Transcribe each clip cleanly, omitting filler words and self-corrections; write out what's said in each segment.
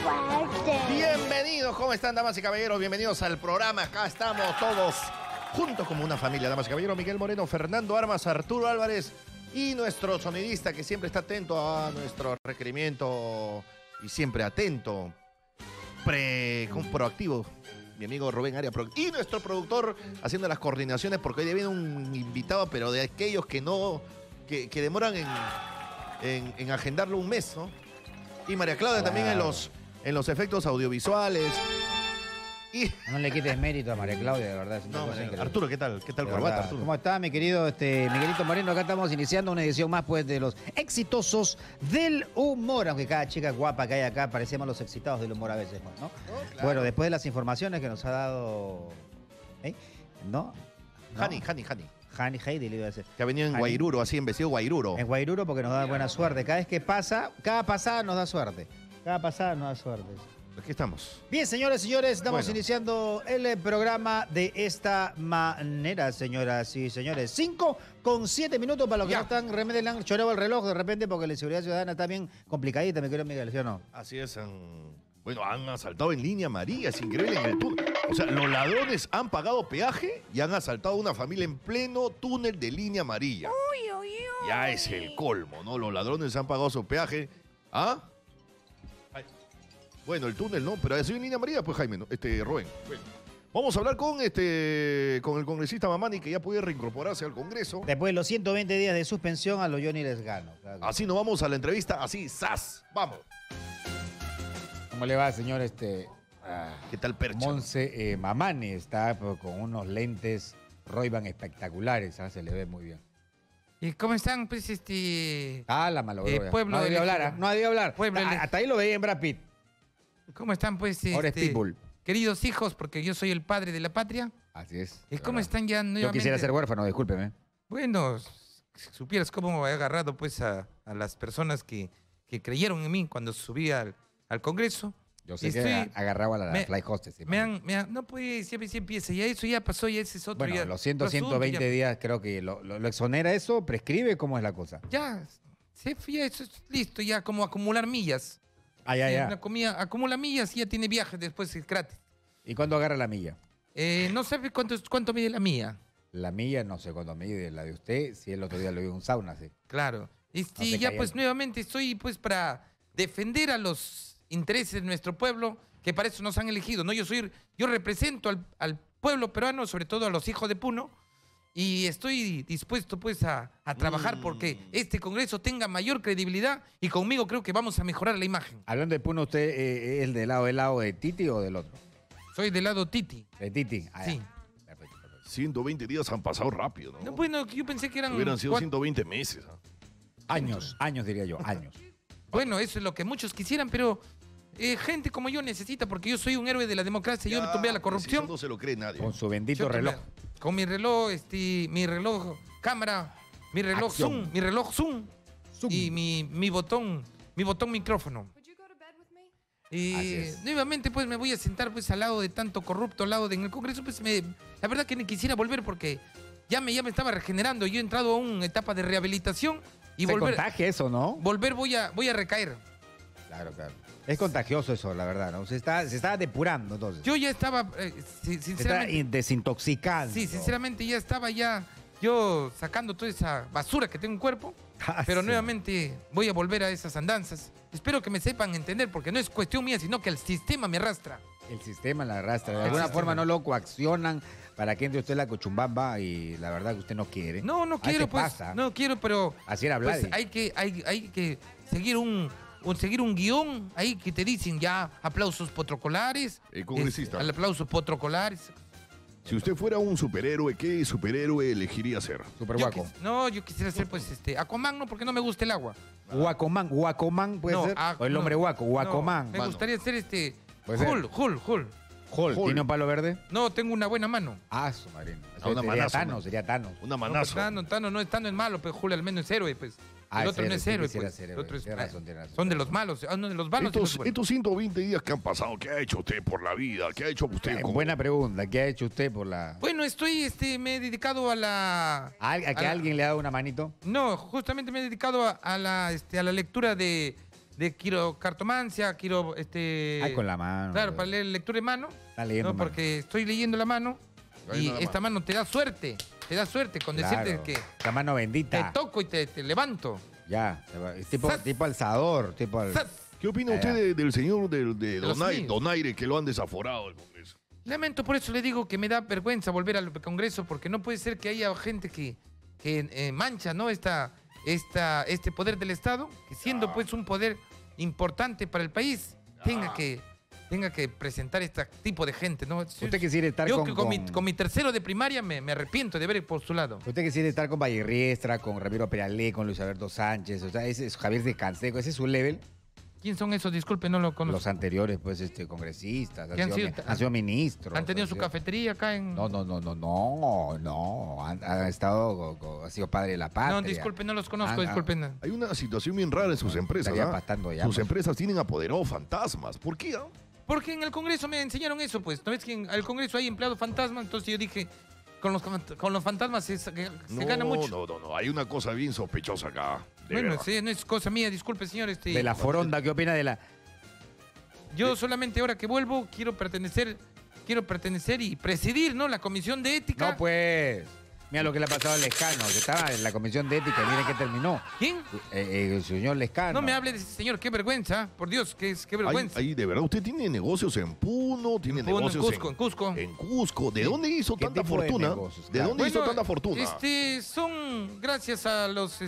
fuerte. Bienvenidos, ¿cómo están, damas y caballeros? Bienvenidos al programa. Acá estamos todos juntos como una familia, damas y caballeros. Miguel Moreno, Fernando Armas, Arturo Álvarez y nuestro sonidista que siempre está atento a nuestro requerimiento y siempre atento, proactivo, mi amigo Rubén Aria. Y nuestro productor haciendo las coordinaciones porque hoy viene un invitado, pero de aquellos que no, que demoran en agendarlo un mes, ¿no? Y María Claudia también en los efectos audiovisuales. Y... No le quites mérito a María Claudia, de verdad. No, Arturo, ¿qué tal? ¿Qué tal, corbata, Arturo? ¿Cómo está, mi querido Miguelito Moreno? Acá estamos iniciando una edición más, pues, de los exitosos del humor. Aunque cada chica guapa que hay acá parecemos los excitados del humor a veces, ¿no? Claro. Bueno, después de las informaciones que nos ha dado... ¿No? Hani. Hani Heidi, le iba a decir. Que ha venido en Guairuro, así, en vestido Guairuro. En Guairuro porque nos da buena suerte. Cada vez que pasa, cada pasada nos da suerte. Cada pasada nos da suerte. Aquí estamos. Bien, señores, estamos iniciando el programa de esta manera, señoras y señores. 5:07 para los que no están, remeden, choreo el reloj de repente porque la seguridad ciudadana está bien complicadita, me querido Miguel, ¿sí o no? Así es. Bueno, han asaltado en línea María, es increíble, en el túnel. O sea, los ladrones han pagado peaje y han asaltado a una familia en pleno túnel de línea amarilla. Ya es el colmo, ¿no? Los ladrones han pagado su peaje. ¿Ah? Bueno, el túnel no, pero ha sido en línea amarilla, pues Jaime, ¿no? Rubén. Bueno. Vamos a hablar con el congresista Mamani, que ya puede reincorporarse al Congreso. Después de los 120 días de suspensión a los Johnny Lesgano. Claro. Así nos vamos a la entrevista, así, ¡zas! ¡Vamos! ¿Cómo le va, señor? ¿Qué tal, Percha? Monse Mamani está con unos lentes Ray-Ban espectaculares, se le ve muy bien. ¿Y cómo están, pues, la malogró. Pueblo no debió hablar, no debió hablar. Hasta ahí lo veía en Brad Pitt. ¿Cómo están, pues, ahora es Pitbull. Queridos hijos, porque yo soy el padre de la patria? Así es. ¿Y cómo están ya nuevamente? Yo quisiera ser huérfano, discúlpeme. Bueno, si supieras cómo he agarrado, pues, a las personas que creyeron en mí cuando subí al Congreso. Yo sé que agarraba a la fly hostess. No, pues, siempre empieza. Ya eso ya pasó, ya ese es otro. Bueno, ya, los 120 días creo que lo exonera eso, prescribe, ¿cómo es la cosa? Ya, eso es listo, ya como acumular millas. Ya. Una comida acumula millas y ya tiene viajes después es gratis. ¿Y cuándo agarra la milla? No sabe cuánto mide la mía. La milla no sé cuánto mide, la de usted, si el otro día lo vio en un sauna, sí. Claro. Y ya pues nuevamente estoy pues para defender a los intereses de nuestro pueblo, que para eso nos han elegido, ¿no? Yo represento al pueblo peruano, sobre todo a los hijos de Puno, y estoy dispuesto pues a trabajar porque este Congreso tenga mayor credibilidad y conmigo creo que vamos a mejorar la imagen. Hablando de Puno, ¿usted es del lado de Titi o del otro? Soy del lado Titi. ¿De Titi? Sí. Perfecto. 120 días han pasado rápido, ¿no? Bueno, yo pensé que hubieran sido 120 meses. Años diría yo, años. Bueno, eso es lo que muchos quisieran, pero gente como yo necesita, porque yo soy un héroe de la democracia, yo le tumbé a la corrupción. Eso no se lo cree nadie. Con su bendito reloj. Con mi reloj, mi reloj cámara, mi reloj Acción. zoom, y mi botón micrófono. Y nuevamente pues me voy a sentar pues al lado de tanto corrupto, al lado en el Congreso, pues la verdad que ni quisiera volver porque ya me estaba regenerando, yo he entrado a una etapa de rehabilitación y se contagia eso, ¿no? Volver voy a recaer. Claro. Es contagioso eso, la verdad, ¿no? Se está depurando, entonces. Yo ya estaba, sinceramente... Se está desintoxicando. Sí, sinceramente ya estaba yo sacando toda esa basura que tengo en el cuerpo, pero nuevamente voy a volver a esas andanzas. Espero que me sepan entender, porque no es cuestión mía, sino que el sistema me arrastra. El sistema la arrastra. De alguna forma no lo coaccionan para que entre usted la cochumbamba y la verdad que usted no quiere. No quiero, pues. Pasa. No quiero, pero... Así era Vladi. Pues hay que seguir seguir un guión ahí que te dicen ya aplausos protocolares. Congresista. Aplausos protocolares. Si usted fuera un superhéroe, ¿qué superhéroe elegiría ser? Superguaco. Yo quisiera ser pues Aquaman, no, porque no me gusta el agua. Guacoman puede ser. O el hombre guaco, Guacoman. Me gustaría ser Hulk. ¿Tiene un palo verde? No, tengo una buena mano. Su marino. Sería Thanos. Una manazo. Thanos no es malo, pero Hulk al menos es héroe, pues. El otro no es héroe, pues. El otro tiene razón. Son de los malos, uno de los malos. Estos 120 días que han pasado, ¿qué ha hecho usted por la vida? ¿Qué ha hecho usted? Buena pregunta, ¿qué ha hecho usted por la...? Bueno, me he dedicado a la... ¿A que alguien le ha dado una manito? No, justamente me he dedicado a la lectura de quiero cartomancia, quiero con la mano. Claro, para leer lectura de mano. Está leyendo mano. Porque estoy leyendo la mano y esta mano te da suerte. Te da suerte con decirte que la mano bendita. te toco y te levanto. Ya, tipo alzador, ¿Qué opina usted del señor de Donaire que lo han desaforado del Congreso? Lamento, por eso le digo que me da vergüenza volver al Congreso, porque no puede ser que haya gente que mancha, ¿no? Este poder del Estado, que siendo pues un poder importante para el país, tenga que presentar este tipo de gente, ¿no? Usted quisiera estar con mi tercero de primaria me arrepiento de haber postulado. Usted quisiera estar con Vallerriestra, con Ramiro Peralé, con Luis Alberto Sánchez, o sea, ese es Javier de Canseco, ese es su level. ¿Quién son esos? Disculpe, no lo conozco. Los anteriores, pues, congresistas, han sido ministros. ¿Han tenido su cafetería acá en...? No, ha sido padre de la patria. No, disculpe, no los conozco, disculpen. Hay una situación bien rara en sus empresas, Sus empresas tienen apoderados fantasmas. ¿Por qué? Porque en el Congreso me enseñaron eso, pues. ¿No ves que en el Congreso hay empleados fantasmas? Entonces yo dije, con los fantasmas se gana mucho. No. Hay una cosa bien sospechosa acá. Bueno, sí, no es cosa mía, disculpe, señor. De la foronda, ¿qué opina de la...? Yo solamente ahora que vuelvo quiero pertenecer y presidir, ¿no? La Comisión de Ética. No, pues... Mira lo que le ha pasado a Lescano, que estaba en la Comisión de Ética y miren qué terminó. ¿Quién? El señor Lescano. No me hable de ese señor, qué vergüenza. Por Dios, qué vergüenza. De verdad, usted tiene negocios en Puno, tiene negocios en Cusco. En Cusco. ¿De dónde hizo tanta fortuna? ¿De dónde hizo tanta fortuna? Son gracias a los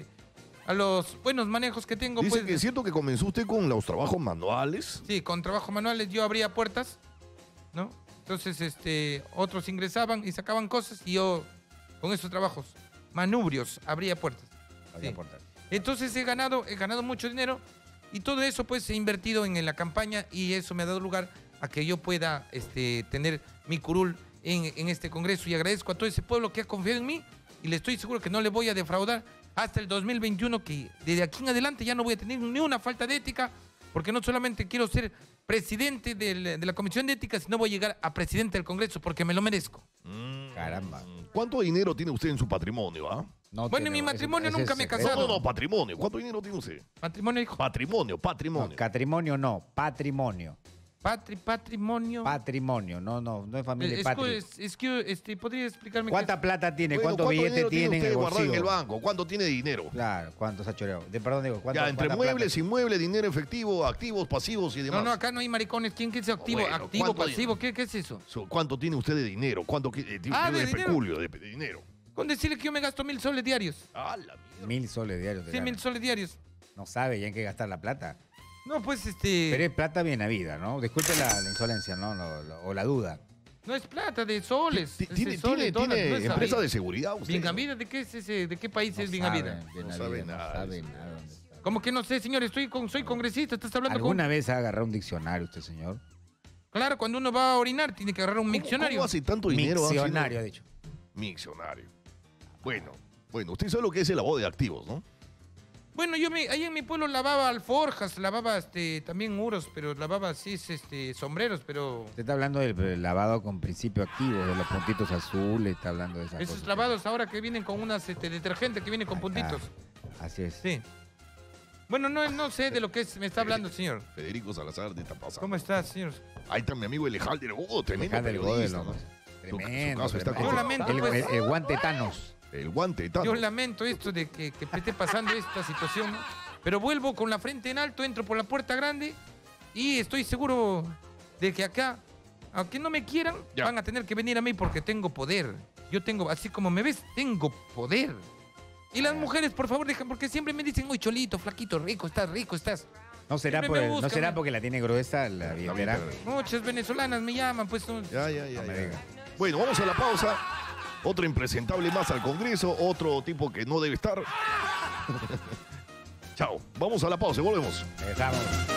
buenos manejos que tengo. Dice pues, que es cierto que comenzó usted con los trabajos manuales. Sí, con trabajos manuales yo abría puertas, ¿no? Entonces, otros ingresaban y sacaban cosas y yo, con esos trabajos, manubrios, abría puertas. Entonces he ganado mucho dinero y todo eso pues he invertido en la campaña y eso me ha dado lugar a que yo pueda tener mi curul en este Congreso y agradezco a todo ese pueblo que ha confiado en mí y le estoy seguro que no le voy a defraudar hasta el 2021, que desde aquí en adelante ya no voy a tener ni una falta de ética, porque no solamente quiero ser presidente de la Comisión de Ética, sino voy a llegar a presidente del Congreso porque me lo merezco. Caramba. ¿Cuánto dinero tiene usted en su patrimonio? Bueno, en mi matrimonio nunca me he casado. No, patrimonio. ¿Cuánto dinero tiene usted? Patrimonio, hijo. Patrimonio. Patrimonio. Patrimonio, no es familia patria. Es que podría explicarme. ¿Cuánta plata tiene? ¿Cuánto billete tiene en el bolsillo? En el banco? ¿Cuánto tiene de dinero? Claro, ¿cuánto se ha choreado? Entre muebles, inmuebles, dinero efectivo, activos, pasivos y demás. No, acá no hay maricones. ¿Quién es activo? Activo, pasivo, ¿qué es eso? ¿Cuánto tiene usted de dinero? ¿Cuánto tiene de peculio de dinero? Con decirle que yo me gasto 1.000 soles diarios. Ah, la mierda. 1.000 soles diarios. Sí, 1.000 soles diarios. No sabe ya en qué gastar la plata. No, pues Pero es plata bien habida, ¿no? Disculpe la insolencia, ¿no? O la duda. No es plata, de soles. ¿Tiene empresa de seguridad usted? ¿Bien ¿De qué es ese? ¿De qué país es Bien Vida? No sabe nada. ¿Cómo que no sé, señor? Soy congresista, estás hablando ¿Alguna vez ha agarrado un diccionario usted, señor? Claro, cuando uno va a orinar tiene que agarrar un diccionario. ¿Cómo hace tanto dinero? Miccionario, ha dicho. Miccionario. Bueno, usted sabe lo que es el lavado de activos, ¿no? Bueno, yo ahí en mi pueblo lavaba alforjas, lavaba también muros, pero lavaba así sombreros, pero... Usted está hablando del lavado con principio activo, de los puntitos azules, está hablando de esas Esos cosas. lavados ahora que vienen con unas detergentes que vienen con puntitos. Así es. Sí. Bueno, no sé de lo que me está hablando, señor. Federico Salazar de Tapasa. ¿Cómo estás, señor? Ahí está mi amigo Elejalder Godo, tremendo periodista. Tremendo. Yo lamento, pues, el guante Thanos. El guante Thanos. Yo lamento esto de que me esté pasando esta situación, ¿no? Pero vuelvo con la frente en alto, entro por la puerta grande y estoy seguro de que acá, aunque no me quieran, van a tener que venir a mí porque tengo poder. Yo tengo, así como me ves, tengo poder. Y las mujeres, por favor, dejan, porque siempre me dicen, uy, cholito, flaquito, rico estás. ¿No será porque la tiene gruesa la billetera? Muchas venezolanas me llaman, pues. Ya. Bueno, vamos a la pausa. Otro impresentable más al Congreso, otro tipo que no debe estar. Chao, vamos a la pausa, volvemos. Regresamos.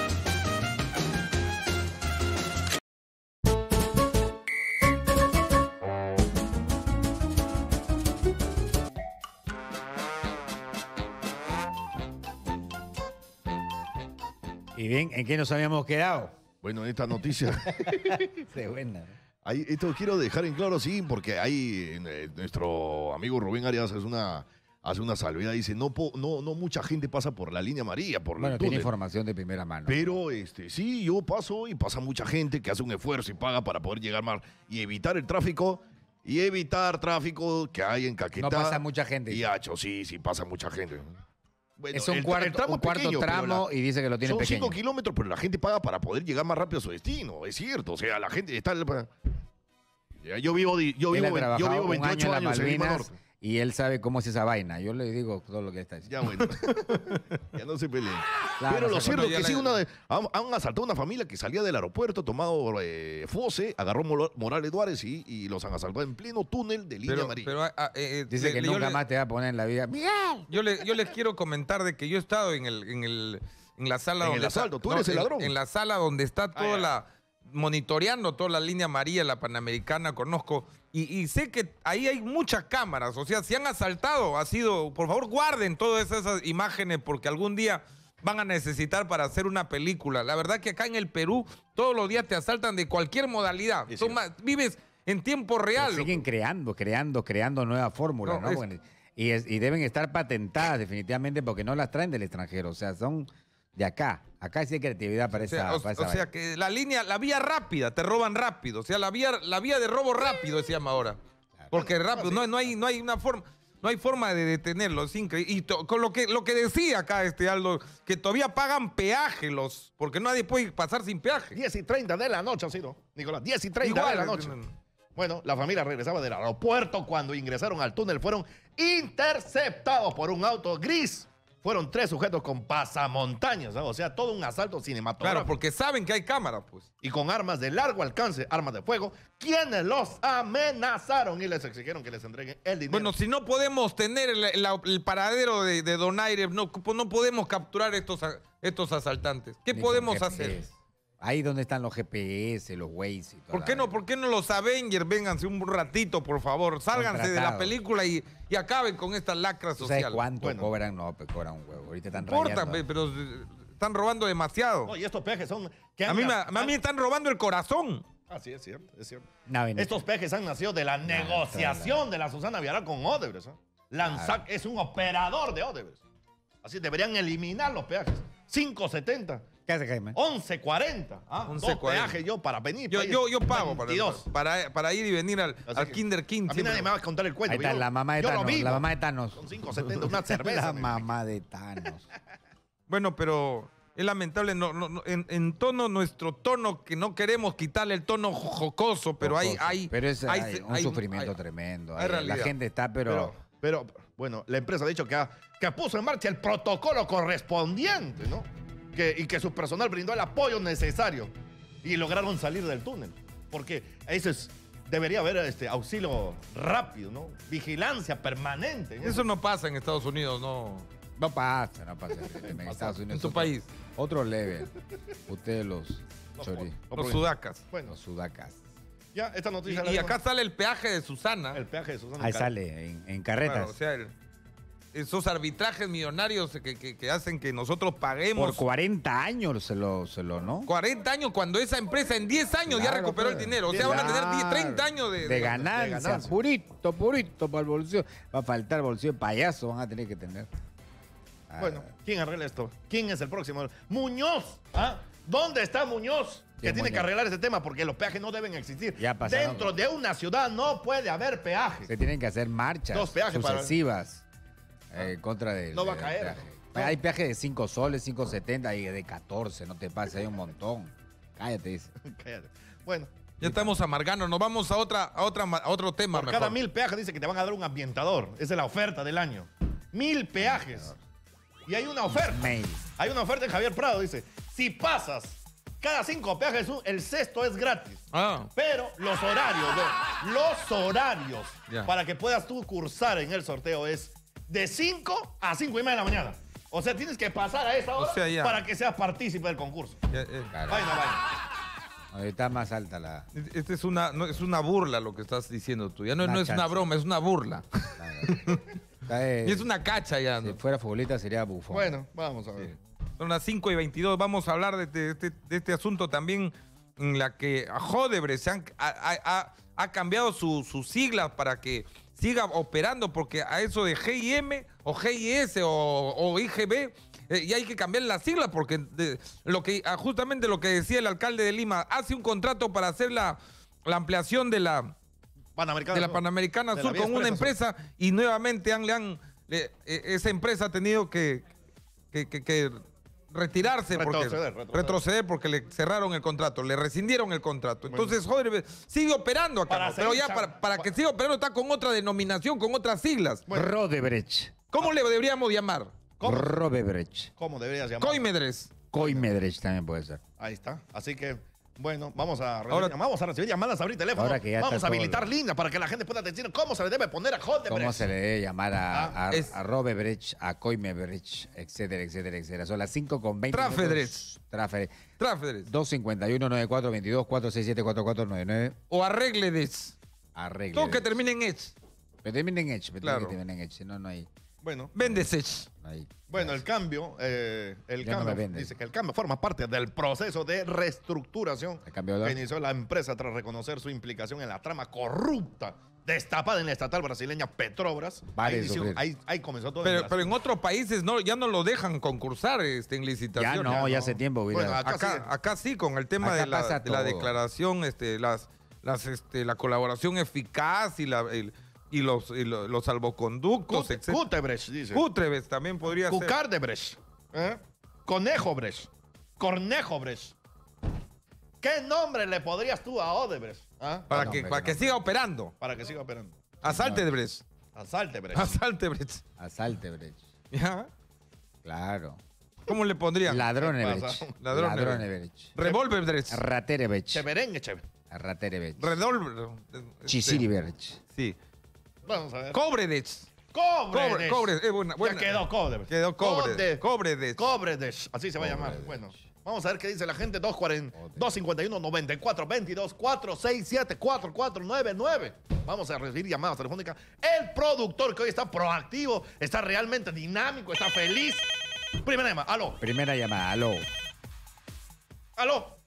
Y bien, ¿en qué nos habíamos quedado? Bueno, en esta noticia. Sí, buena. Esto quiero dejar en claro, sí, porque ahí nuestro amigo Rubén Arias hace una salvedad, dice, no mucha gente pasa por la línea amarilla, por Bueno, el tiene túnel. información de primera mano. Pero sí, yo paso y pasa mucha gente que hace un esfuerzo y paga para poder llegar más y evitar el tráfico que hay en Caquetá. No pasa mucha gente. Y Hacho, sí, pasa mucha gente. Bueno, Es un cuarto tramo es pequeño, pero tramo y dice que lo tiene son pequeño. 5 kilómetros, pero la gente paga para poder llegar más rápido a su destino. Es cierto, o sea, la gente está... Yo vivo Él ha trabajado un 28 año en años las en Lima Malvinas Norte. y él sabe cómo es esa vaina. Yo le digo todo lo que está diciendo. Ya bueno, ya no se peleen. Claro, Pero no lo se cierto es peleen. que sí, han asaltado una familia que salía del aeropuerto, tomado Fose, agarró Morales Duárez y los han asaltado en pleno túnel de línea amarilla. Dice que nunca más te va a poner en la vida. Yo les quiero comentar de que yo he estado en la sala En donde el asalto, tú eres el ladrón. En la sala donde está toda monitoreando toda la línea amarilla, la Panamericana, conozco, y sé que ahí hay muchas cámaras, o sea, si han asaltado, por favor guarden todas esas imágenes porque algún día van a necesitar para hacer una película. La verdad que acá en el Perú todos los días te asaltan de cualquier modalidad. Vives en tiempo real. Pero siguen creando nuevas fórmulas, ¿no? Y deben estar patentadas definitivamente porque no las traen del extranjero, o sea, son de acá. Acá sí hay creatividad para esa O sea que la vía rápida, te roban rápido. O sea, la vía de robo rápido se llama ahora. Porque rápido, no hay una forma, no hay forma de detenerlo, es increíble. Y con lo que decía acá Aldo, que todavía pagan peaje porque nadie puede pasar sin peaje. 10:30 de la noche ha sido, Nicolás, 10:30 de la noche. Bueno, la familia regresaba del aeropuerto cuando ingresaron al túnel, fueron interceptados por un auto gris. Fueron 3 sujetos con pasamontañas, ¿no? O sea, todo un asalto cinematográfico. Claro, porque saben que hay cámaras, pues. Y con armas de largo alcance, armas de fuego, quienes los amenazaron y les exigieron que les entreguen el dinero. Bueno, si no podemos tener el paradero de Donaire, no podemos capturar estos asaltantes. ¿Qué podemos hacer? Ahí donde están los GPS, los Waze y todo. ¿Por qué no los Avengers vénganse un ratito, por favor? Sálganse de la película y acaben con estas lacras sociales. ¿Sabes cuánto cobran? No, pues cobran un huevo. Ahorita están No importa, rayando. pero están robando demasiado. No, y estos peajes son... A mí me están robando el corazón. Ah, sí, es cierto, es cierto. Estos peajes han nacido de la negociación de la Susana Villarreal con Odebrecht. Lanzac es un operador de Odebrecht. Así deberían eliminar los peajes. 5.70. ¿Qué hace Jaime? 11.40. 11.40. Peajes yo para venir. Yo pago 22. para ir y venir al Kinder King. A mí nadie me va a contar el cuento. Ahí está la mamá de Thanos. La mamá de Thanos. Son 5.70, una cerveza. La mamá de Thanos. Bueno, pero es lamentable, en tono, nuestro tono, que no queremos quitarle el tono jocoso, pero hay un sufrimiento tremendo. hay realidad. La gente está, pero bueno, la empresa ha dicho que puso en marcha el protocolo correspondiente, ¿no? Y que su personal brindó el apoyo necesario y lograron salir del túnel. Porque debería haber auxilio rápido, ¿no? Vigilancia permanente. Eso no pasa en Estados Unidos, no. No pasa. En Estados Unidos. En tu país. Otro level. Ustedes los sudacas. Bueno, los sudacas. Ya, esta noticia Y acá sale el peaje de Susana. El peaje de Susana. Ahí sale, en carretas. Claro, o sea, esos arbitrajes millonarios que hacen que nosotros paguemos. Por 40 años se lo, ¿no? 40 años cuando esa empresa en 10 años ya recuperó el dinero. O sea, van a tener 30 años de ganancia. Purito para el bolsillo. Va a faltar bolsillo de payaso, van a tener que tener. Bueno, ¿quién arregla esto? ¿Quién es el próximo? ¡Muñoz! ¿Ah? ¿Dónde está Muñoz? Que tiene que arreglar este tema porque los peajes no deben existir. Dentro de una ciudad no puede haber peajes. Se tienen que hacer marchas sucesivas contra del no va a caer. Peaje. No. Hay peajes de 5 soles, 5.70 y de 14, no te pases, hay un montón. Cállate, dice. Cállate. Bueno. Ya estamos amargando, nos vamos a otro tema. Por cada 1.000 peajes dice que te van a dar un ambientador. Esa es la oferta del año. 1.000 peajes. Y hay una oferta. Hay una oferta en Javier Prado, dice, si pasas cada 5 peajes, el sexto es gratis. Pero los horarios para que puedas tú cursar en el sorteo es de 5 a 5:30 de la mañana. O sea, tienes que pasar a esa hora para que seas partícipe del concurso. Ahí está más alta la... Es una burla lo que estás diciendo tú. Ya no es una broma, es una burla. Y es una cacha ya, ¿no? Si fuera futbolista sería bufón. Bueno, vamos a ver. Son las 5:22. Vamos a hablar de este asunto también en la que Odebrecht ha cambiado sus siglas para que siga operando, porque a eso de GIM o GIS o IGB y hay que cambiar las siglas, porque justamente lo que decía el alcalde de Lima, hace un contrato para hacer la ampliación de la Panamericana Sur con una empresa y nuevamente esa empresa ha tenido que retirarse, retroceder porque le cerraron el contrato, le rescindieron el contrato. Entonces, joder, sigue operando acá, pero ya para que siga operando está con otra denominación, con otras siglas. Rodebrecht. ¿Cómo le deberíamos llamar? Rodebrecht. ¿Cómo deberías llamar? Coimedrecht también puede ser. Ahí está. Así que, bueno, vamos a recibir llamadas, abrir teléfono. Vamos a habilitar líneas para que la gente pueda decir cómo se le debe poner a Odebrecht. Cómo se le debe llamar a Rodebrecht, a Coimebrecht, etcétera, etcétera, etcétera. Son las 5:20. Trafedrecht. 251-9422, 467-4499. O Arregledes. Todo que termine en Ech. Que termine en Ech. Claro. Si no, no hay. Bueno. Véndesech. Bueno, el cambio dice que el cambio forma parte del proceso de reestructuración que inició la empresa tras reconocer su implicación en la trama corrupta destapada en la estatal brasileña Petrobras. Ahí comenzó todo. Pero en otros países ya no lo dejan concursar en licitación. Ya hace tiempo. Bueno, acá sí, con el tema de la declaración, la colaboración eficaz y los salvoconductos, etc. Cutebrecht, dice. Cutebrecht también podría ser. Cucardebrecht. Conejobrecht. Cornejobrecht. ¿Qué nombre le podrías tú a Odebrecht? Para que siga operando. Para que siga operando. Asaltebrecht. Asaltebrecht. ¿Ya? Claro. ¿Cómo le pondrían? Ladronebrecht. Revolverbrecht. Raterebrecht. Cheverengechev. Raterebrecht. Chisiribrecht. Sí. Vamos a ver. Cobredech. Buena. Ya quedó Cobredech. Cobredech. Así se va a llamar. Bueno, vamos a ver qué dice la gente. 251-9422, 467-4499. Vamos a recibir llamadas telefónicas. El productor que hoy está proactivo, está realmente dinámico, está feliz. Primera llamada. Aló. Aló.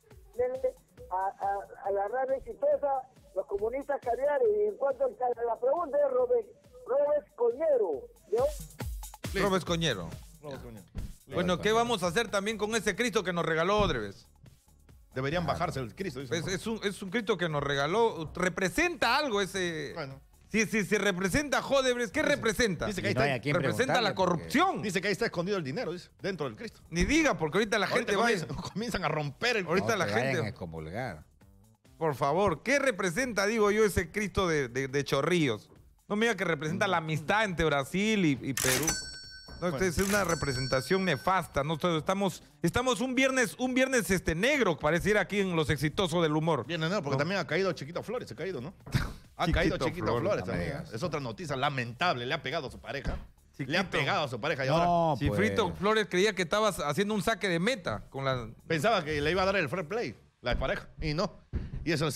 A la radio exitosa, los comunistas caviares. Y en cuanto a la pregunta de Robert Coñero. Robert Coñero. Bueno, ¿qué vamos a hacer también con ese Cristo que nos regaló Odebrecht? Deberían bajarse el Cristo. Es un Cristo que nos regaló. Representa algo ese. Bueno. Si representa a Odebrecht, ¿qué representa? Dice que representa la corrupción. Dice que ahí está escondido el dinero, dice, dentro del Cristo. Ni diga, porque ahorita la gente comienzan a romper el Cristo. Ahorita la gente. A excomulgar. Por favor, ¿qué representa, digo yo, ese Cristo de Chorrillos? No me diga que representa la amistad entre Brasil y Perú. No, es una representación nefasta. ¿No? Estamos un viernes negro, pareciera aquí en Los Exitosos del Humor. Viernes negro, porque también ha caído Chiquito Flores, ¿no? Ha caído Chiquito Flores también. Es otra noticia lamentable. Le ha pegado a su pareja. Chiquito. Le ha pegado a su pareja y ahora... Chifrito Flores creía que estabas haciendo un saque de meta. Pensaba que le iba a dar el fair play, la pareja, y no. Y eso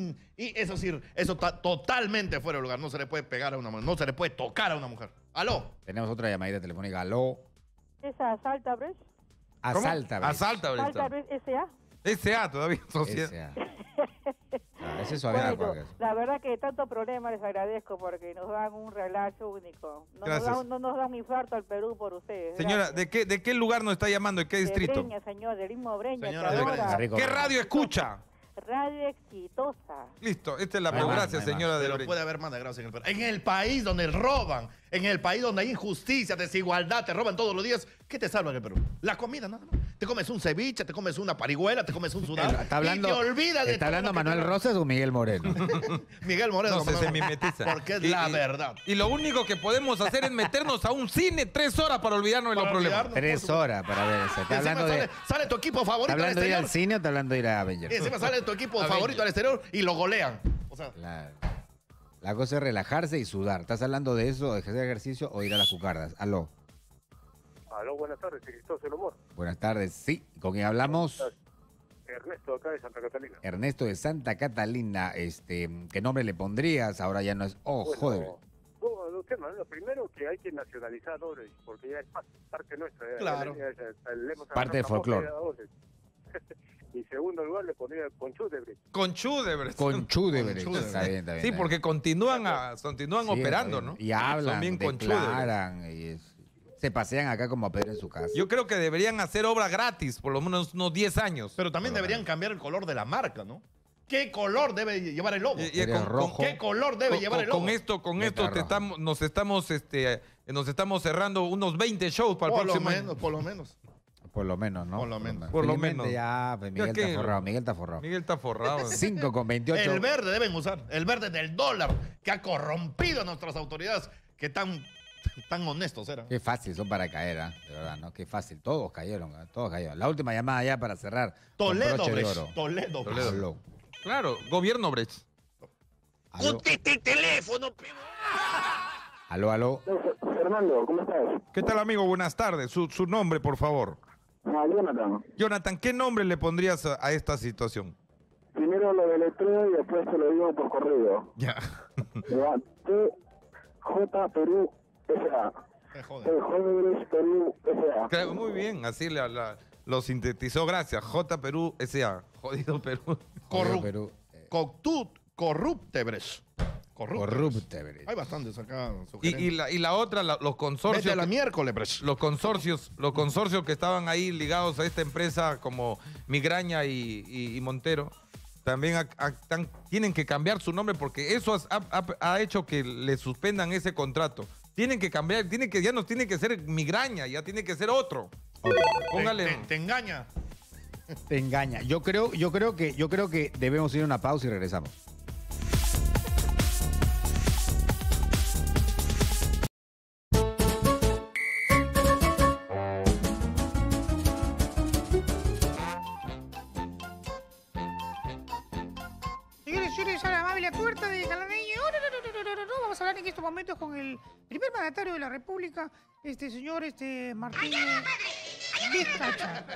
está totalmente fuera de lugar. No se le puede pegar a una mujer, no se le puede tocar a una mujer. ¡Aló! Tenemos otra llamadita telefónica. ¡Aló! ¿Es Asaltebrecht? Asaltebrecht. S.A. S.A. todavía. S.A. Ese es suave. Bueno, la verdad que tanto problema les agradezco porque nos dan un relato único. No nos da un infarto al Perú por ustedes. Señora, ¿de qué lugar nos está llamando? ¿De qué distrito? Breña, señor, del mismo Breña. ¿Qué radio escucha? Radio Exitosa. Listo, esta es la gracia, señora de Pero puede haber más desgracia en el Perú. En el país donde roban, en el país donde hay injusticia, desigualdad, te roban todos los días, ¿qué te salva en el Perú? La comida, nada más. Te comes un ceviche, te comes una parihuela, te comes un sudado. ¿Está hablando Manuel Rosas o Miguel Moreno? Miguel Moreno. No, se mimetiza. Porque es la verdad. Y lo único que podemos hacer es meternos a un cine 3 horas para olvidarnos de los problemas. 3 horas para ver eso. Sale tu equipo favorito al exterior. ¿Está hablando de ir al cine o está hablando de ir a Avengers? Y encima sale tu equipo favorito al exterior y lo golean. O sea, la cosa es relajarse y sudar. ¿Estás hablando de eso, de hacer ejercicio o ir a las cucardas? Aló. Aló, buenas tardes, Exitoso el Humor. Buenas tardes, sí. ¿Con quién hablamos? Ernesto, acá de Santa Catalina. Ernesto de Santa Catalina. ¿Qué nombre le pondrías? Ahora ya no es... joder. Dos temas. Lo primero, que hay que nacionalizar Odebrecht, porque ya es parte nuestra. Claro. Parte del folclore. Y segundo lugar le ponía Conchudebrecht. Conchudebrecht. Conchudebrecht. Está bien, está bien. Sí, porque continúan operando, ¿no? Y hablan, Son bien declaran, se pasean acá como a Pedro en su casa. Yo creo que deberían hacer obra gratis, por lo menos unos 10 años. Pero también deberían cambiar el color de la marca, ¿no? ¿Qué color debe llevar el logo? rojo. ¿Qué color debe llevar el logo? Con esto nos estamos cerrando unos 20 shows para el próximo año. Por lo menos. Por lo menos, ¿no? Por lo menos. Por lo menos. Ya, pues Miguel está forrado. Miguel está forrado. 5,28. El verde deben usar. El verde del dólar, que ha corrompido a nuestras autoridades, que tan honestos eran. Qué fácil son para caer, de verdad, ¿no? Qué fácil. Todos cayeron. La última llamada ya para cerrar. Toledo, Toledo. Claro, gobierno Brecht. ¡Conteste el teléfono, Aló. Fernando, ¿cómo estás? ¿Qué tal, amigo? Buenas tardes. Su nombre, por favor. Jonathan. Jonathan, ¿qué nombre le pondrías a esta situación? Primero lo deletreo y después te lo digo por correo. Ya. J Perú S.A. Jóvenes Perú S.A. Muy bien, así lo sintetizó. Gracias. J Perú S.A. Jodido Perú. Corruptebrecht. Corruptebrecht. Hay bastantes acá. Y la otra, los consorcios. Vete a la miércoles, Brecht. Los consorcios que estaban ahí ligados a esta empresa como Migraña y Montero, también tienen que cambiar su nombre porque eso ha hecho que le suspendan ese contrato. Tienen que cambiar, ya no tiene que ser Migraña, ya tiene que ser otro. Póngale. Te engaña. Te engaña. Yo creo que debemos ir a una pausa y regresamos. A la amable puerta de Calameño. Vamos a hablar en estos momentos con el primer mandatario de la República, señor Martín Vizcacha.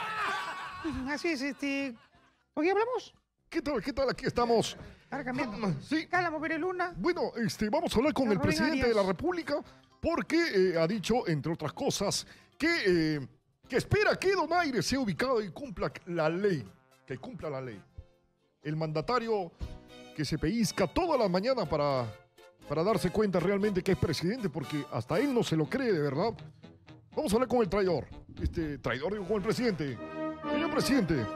Así es, ¿por qué hablamos? ¿Qué tal? Aquí estamos. Ahora cambiando. Sí. Cálamo Pérez Luna. Bueno, vamos a hablar con el presidente Arias de la República porque ha dicho, entre otras cosas, que espera que Donaire sea ubicado y cumpla la ley. Que cumpla la ley. El mandatario que se pellizca toda la mañana para darse cuenta realmente que es presidente, porque hasta él no se lo cree de verdad. Vamos a hablar con el traidor. Con el presidente. Señor presidente.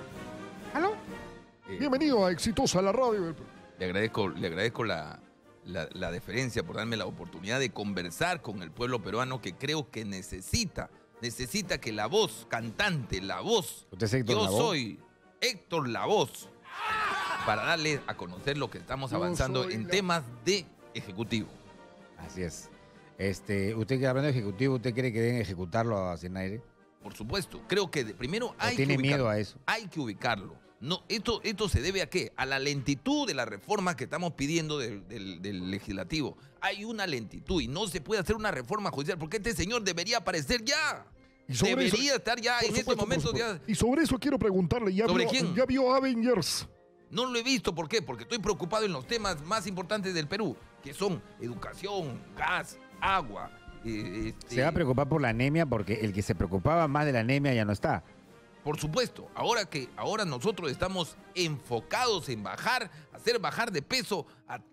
¿Aló? Bienvenido a Exitosa, la radio. Le agradezco la deferencia por darme la oportunidad de conversar con el pueblo peruano que creo que necesita que la voz cantante, la voz. ¿Usted es Héctor Lavoe? Soy Héctor Lavoe, para darle a conocer lo que estamos avanzando en temas de ejecutivo. Así es. Usted que hablando de ejecutivo, ¿usted cree que deben ejecutarlo a Donaire? Por supuesto. Creo que primero hay que ubicarlo. ¿Tiene miedo a eso? Hay que ubicarlo. No, esto se debe a qué? A la lentitud de la reforma que estamos pidiendo del legislativo. Hay una lentitud y no se puede hacer una reforma judicial porque este señor debería aparecer ya. Debería estar ya en este momento. Y sobre eso quiero preguntarle. ¿Sobre quién? ¿Ya vio Avengers? No lo he visto. ¿Por qué? Porque estoy preocupado en los temas más importantes del Perú, que son educación, gas, agua. Se va a preocupar por la anemia porque el que se preocupaba más de la anemia ya no está. Por supuesto, ahora nosotros estamos enfocados en hacer bajar de peso,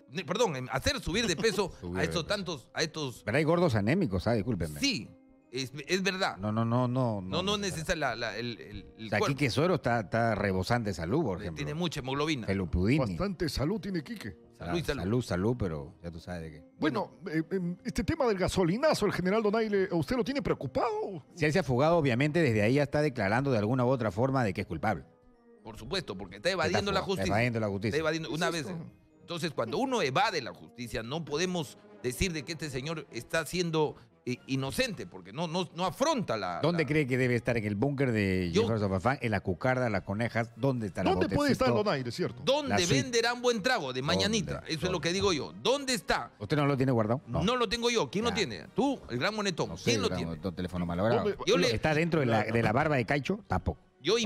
hacer subir de peso a estos. Pero hay gordos anémicos, discúlpenme. Sí, es verdad. No. No necesita el cuerpo. Quique Suero está rebosante de salud, por ejemplo. Tiene mucha hemoglobina. Felupudini. Bastante salud tiene Quique. Salud, pero ya tú sabes de qué. Bueno, este tema del gasolinazo, el general Donaire, ¿usted lo tiene preocupado? Si él se ha fugado, obviamente desde ahí ya está declarando de alguna u otra forma de que es culpable. Por supuesto, porque está evadiendo la justicia. Está evadiendo una vez. Entonces, cuando uno evade la justicia, no podemos decir de que este señor está siendo inocente, porque no afronta la... ¿Dónde cree que debe estar? ¿En el búnker de Jefferson Farfán? ¿En la cucarda, las conejas? ¿Dónde está la ¿Dónde puede estar Donaire, cierto? ¿Dónde venderán buen trago? De mañanita. Eso es lo que digo yo. ¿Dónde está? ¿Usted no lo tiene guardado? No lo tengo yo. ¿Quién lo tiene? Tú, el gran monetón. No sé, ¿Quién lo tiene? Teléfono malogrado. ¿Está dentro de la barba de Caicho? Tampoco. Yo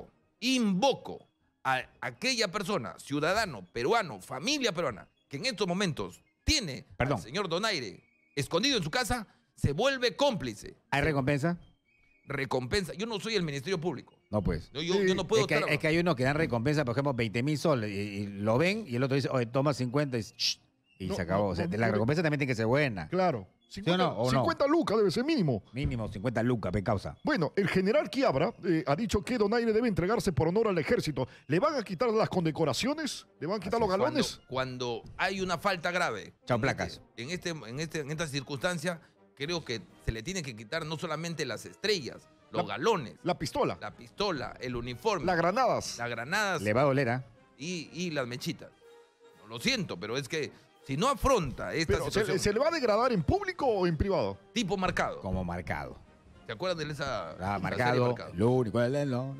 invoco a aquella persona, ciudadano peruano, familia peruana, que en estos momentos tiene al señor Donaire escondido en su casa, se vuelve cómplice. ¿Hay recompensa? recompensa. Yo no soy el Ministerio Público. No, pues. Yo no puedo es que hay unos que dan recompensa, por ejemplo, 20.000 soles, y lo ven, y el otro dice, oye, toma 50 y No, se acabó. no, o sea, no, la no, recompensa también tiene que ser buena. Claro. 50, ¿O no? 50 lucas debe ser mínimo. Mínimo 50 lucas, pe causa. Bueno, el general Quiabra ha dicho que Donaire debe entregarse por honor al ejército. ¿Le van a quitar las condecoraciones? ¿Le van a quitar los galones? Cuando hay una falta grave. Chao, placas. En esta circunstancia, creo que se le tiene que quitar no solamente las estrellas, los galones. La pistola. La pistola, el uniforme. Las granadas. Las granadas. Le va a doler, ¿ah? Y las mechitas. Lo siento, pero es que si no afronta esta Pero situación... ¿se le va a degradar en público o en privado? Tipo marcado. Como marcado. ¿Se acuerdan de esa la marcado, serie Marcado? lo único es no.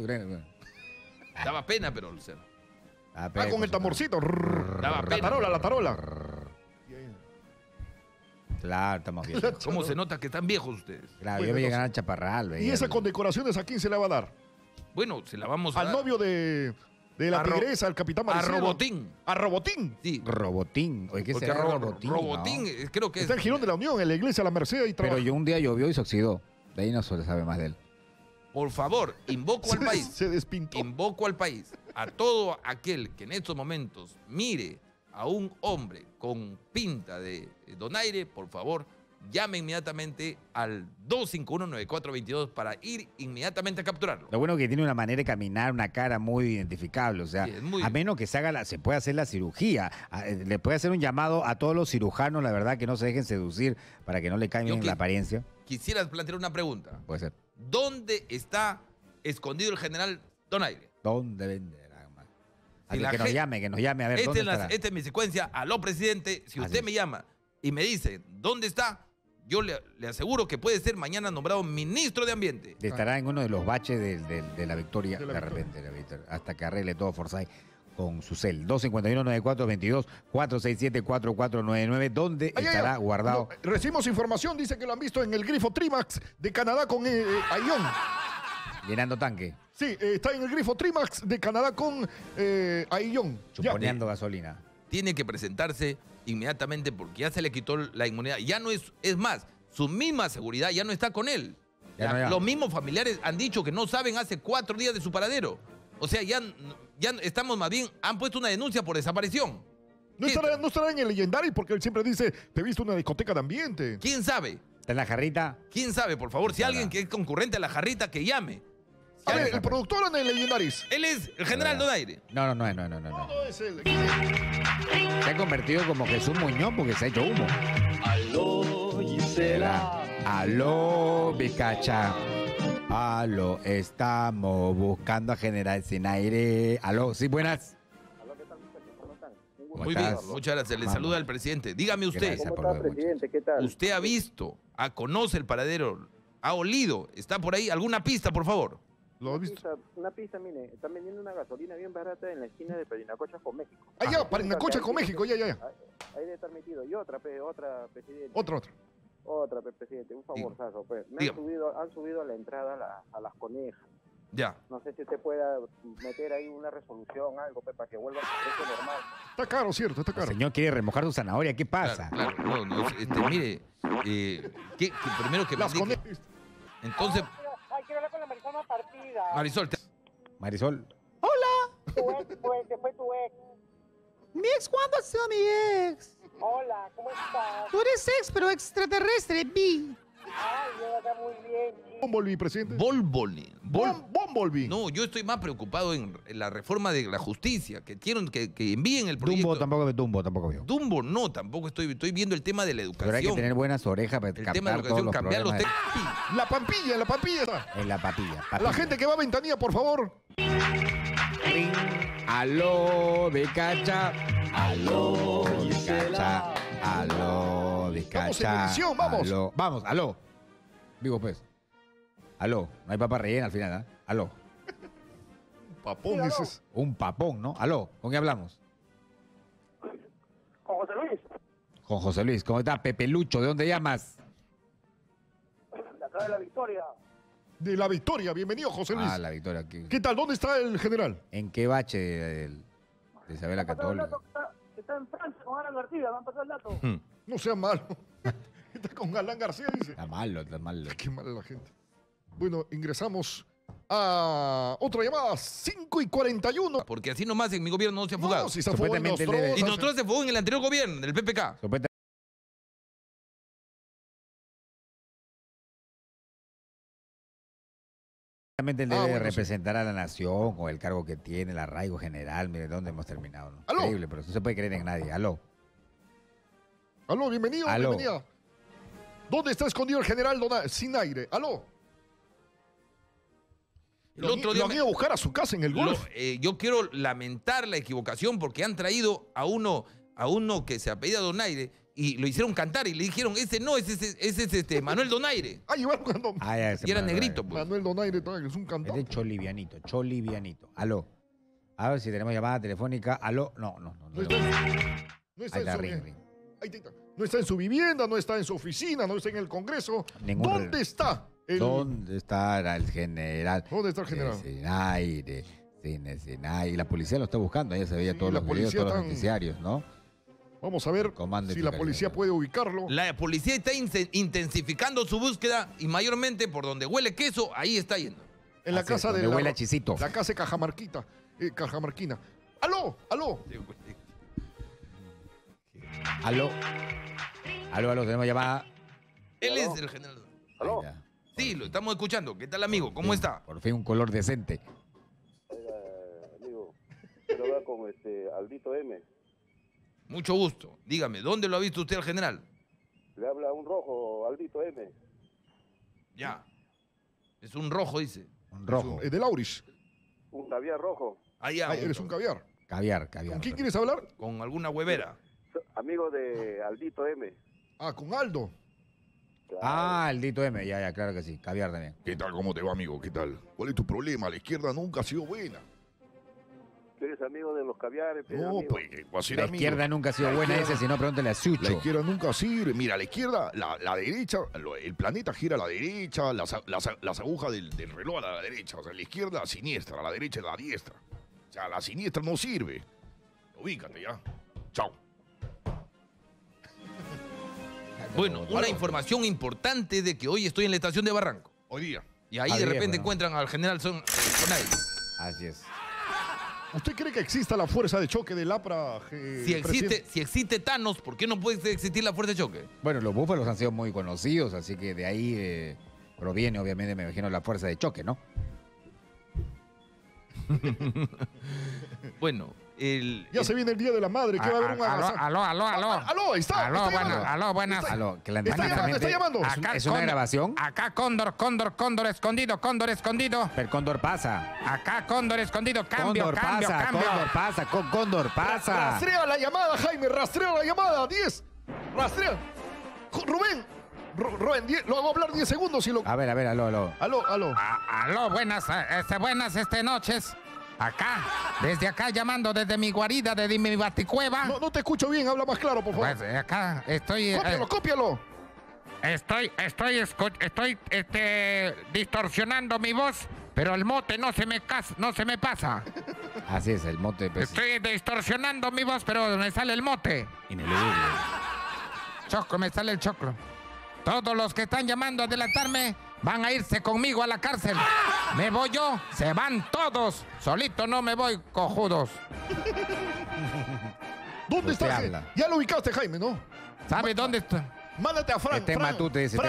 Daba pena, pero... con el tamborcito. Daba pena. La tarola. Claro, estamos bien. ¿Cómo se nota que están viejos ustedes? Claro, Bueno, yo voy a llegar al Chaparral. ¿Y esas condecoraciones a quién se la va a dar? Bueno, se la vamos a Al dar. novio de la tigresa, al capitán Maricelo. A Robotín. ¿A Robotín? Sí. Robotín. Oye, ¿qué Porque será Robotín? Robotín, No. creo que Está en Girón de la Unión, en la iglesia La Merced y trabaja. Pero yo un día llovió y se oxidó. De ahí no se sabe más de él. Por favor, invoco al país. Se despintó. Invoco al país, a todo aquel que en estos momentos mire a un hombre con pinta de donaire, por favor, llame inmediatamente al 251-9422 para ir inmediatamente a capturarlo. Lo bueno es que tiene una manera de caminar, una cara muy identificable. O sea, Sí, es muy- a menos que se puede hacer la cirugía. Le puede hacer un llamado a todos los cirujanos, la verdad, que no se dejen seducir para que no le cambien la apariencia. Quisieras plantear una pregunta. Puede ser. ¿Dónde está escondido el general Donaire? ¿Dónde venderá? Si la Que nos gente- llame, a ver, ¿dónde estará? Esta es mi secuencia. Aló, presidente. Si usted me llama y me dice dónde está, yo le aseguro que puede ser mañana nombrado ministro de Ambiente. Estará en uno de los baches de la victoria, de repente, hasta que arregle todo Forsyth con su cel. 251-9422, 467-4499, ¿dónde estará guardado? No, recibimos información, dice que lo han visto en el grifo Trimax de Canadá con Ayón. Llenando tanque. Sí, está en el grifo Trimax de Canadá con Ayón. Chuponeando gasolina. Tiene que presentarse inmediatamente porque ya se le quitó la inmunidad. Ya no es más, su misma seguridad ya no está con él. Los mismos familiares han dicho que no saben hace 4 días de su paradero. O sea, ya estamos más bien, han puesto una denuncia por desaparición. No estará en el Legendary porque él siempre dice, te he visto en una discoteca de ambiente. ¿Quién sabe? ¿Está en la jarrita? ¿Quién sabe? Por favor, si alguien que es concurrente a la jarrita, que llame. A ver, el productor en el Legendaris. Él es el general Donaire. No. No es él. Se ha convertido como Jesús Muñoz porque se ha hecho humo. Aló, Gisela. Aló, Bicacha. Aló, estamos buscando a General Sinaire. Aló, sí, buenas. Muy bien, muchas gracias. Le saluda al presidente. Dígame usted. Gracias ¿Cómo está, presidente? ¿Qué tal? ¿Usted ha visto, conoce el paradero, ha olido, está por ahí? ¿Alguna pista, por favor? ¿Lo has visto? Una pista, mire, están vendiendo una gasolina bien barata en la esquina de Parinacocha con México. Ya, Parinacocha con México, ya. Ahí debe estar metido. Y otra, presidente. Otra, presidente, un favorzazo, pues. Han subido a la entrada a las conejas. Ya. No sé si usted pueda meter ahí una resolución, algo, pues, para que vuelva a su precio normal. Está caro, cierto, está caro. El señor quiere remojar su zanahoria, ¿qué pasa? Claro. Mire, primero que las conejas. Entonces, Ay, quiero hablar con la Marisol más partida. Marisol, Marisol. Hola. Tu ex, pues, se fue tu ex. ¿Mi ex cuándo ha sido mi ex? Hola, ¿cómo estás? Tú eres ex, pero extraterrestre, vi. Ay, yo acá muy bien. Bumblebee, presidente. Bumblebee. No, yo estoy más preocupado en la reforma de la justicia, que quieren que envíen el proyecto. Dumbo tampoco veo. Dumbo no, tampoco estoy viendo el tema de la educación. Pero hay que tener buenas orejas para captar tema de la todos educación, los cambiar los problemas. La pampilla está. En la papilla. La gente que va a Ventanilla, por favor. Aló, Bicacha. Aló, Bicacha. Aló, Bicacha. Estamos en edición, vamos. Vamos, aló. Vivo, pues. Aló. No hay papa rellena al final, ¿ah? Aló. Papón, ese es. Un papón, ¿no? Aló. ¿Con quién hablamos? Con José Luis, Con José Luis. ¿Cómo está? Pepe Lucho. ¿De dónde llamas? de acá de la Victoria. De la Victoria, bienvenido, José Luis. La Victoria. Aquí. ¿Qué tal? ¿Dónde está el general? ¿En qué bache de Isabel la Católica? Está en Francia con Alan García, me han pasado el dato. No sea malo. Está con Galán García, dice. Está malo. Qué mala la gente. Bueno, ingresamos a otra llamada, 5:41. Porque así nomás en mi gobierno no se ha fugado. No, si se fugó en Nostroza, y nosotros se fugó en el anterior gobierno, del PPK. Él debe representar a la nación con el cargo que tiene, el arraigo general. Mire, ¿dónde hemos terminado? ¿No? ¿Aló? Increíble, pero no se puede creer en nadie. Aló. Aló, bienvenido, Aló. bienvenida. ¿Dónde está escondido el general sin aire? Aló. El otro día lo han ido a buscar a su casa en el golf. Yo quiero lamentar la equivocación porque han traído a uno que se apellida Donaire y lo hicieron cantar y le dijeron, ese no, ese es Manuel Donaire. Ah, llevaron y era negrito. Pues. Manuel Donaire es un cantante. Es de Cholivianito. Aló. A ver si tenemos llamada telefónica. Aló. No está en su vivienda, no está en su oficina, no está en el Congreso. ¿Dónde está? ¿Dónde está el general? ¿Dónde está el general? Sin aire. La policía lo está buscando. Ahí se veía todos los videos, todos los noticiarios, ¿no? Vamos a ver si la policía puede ubicarlo. La policía está intensificando su búsqueda y mayormente por donde huele queso, ahí está yendo. En la casa de huele a Chisito. La casa de Cajamarquina. ¡Aló! Aló, tenemos llamada. Él es el general. ¿Aló? Sí, lo estamos escuchando. ¿Qué tal, amigo? ¿Cómo está? Por fin un color decente. Amigo, quiero hablar con Aldito M. Mucho gusto. Dígame, ¿dónde lo ha visto usted al general? Le habla un rojo, Aldito M. Ya. Es un rojo, dice. Un rojo. Es de Laurich. Un caviar rojo. Ya. Eres un caviar. Caviar. ¿Con quién quieres hablar? Con alguna huevera. Amigo de Aldito M. Ah, con Aldo. Claro. Ah, Aldito M. Ya, claro que sí. Caviar también. ¿Qué tal? ¿Cómo te va, amigo? ¿Qué tal? ¿Cuál es tu problema? La izquierda nunca ha sido buena. ¿Tú eres amigo de los caviares? No, pues, va a ser La amigo. izquierda nunca ha sido buena, ese, si no, pregúntale a Sucho. La izquierda nunca sirve. Mira, la izquierda, la derecha, el planeta gira a la derecha, las agujas del reloj a la derecha. O sea, la izquierda siniestra, la derecha la diestra. O sea, la siniestra no sirve. Ubícate ya. Chao. Bueno, una información importante de que hoy estoy en la estación de Barranco. Hoy día. Y ahí de repente encuentran al general Donaire. Así es. ¿Usted cree que exista la fuerza de choque del APRA? Si existe Thanos, ¿por qué no puede existir la fuerza de choque? Bueno, los búfalos han sido muy conocidos, así que de ahí proviene, obviamente, me imagino, la fuerza de choque, ¿no? Bueno, ya se viene el Día de la Madre, que va a haber un agasajo. Aló, ahí está. Aló, buenas. Está llamando. ¿Es una grabación? Acá Cóndor escondido. Pero Cóndor pasa. Acá Cóndor escondido, cambio. Cóndor pasa. Rastrea la llamada, Jaime, rastrea la llamada. 10. Rastrea. Rubén, lo hago hablar 10 segundos y lo... A ver, aló. Aló, buenas noches. Acá, desde acá llamando desde mi guarida, desde mi baticueva. No te escucho bien, habla más claro, por favor. Pues acá estoy... Cópialo. Estoy distorsionando mi voz, pero el mote no se me pasa. Así es, el mote. Pues, estoy distorsionando mi voz, pero me sale el mote. Ineludible. Me sale el choclo. Todos los que están llamando a delatarme van a irse conmigo a la cárcel. Me voy yo, se van todos. Solito no me voy, cojudos. ¿Dónde está? Ya lo ubicaste, Jaime, ¿no? ¿Sabe dónde está? Mándate a Frank. Matute ese.